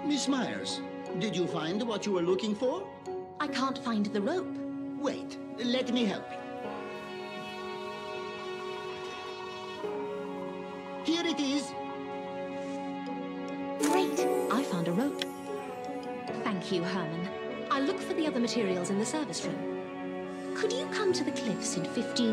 Miss Myers, did you find what you were looking for? I can't find the rope. Wait, let me help you. Here it is. Great! I found a rope. Thank you, Herman. I'll look for the other materials in the service room. Could you come to the cliffs in 15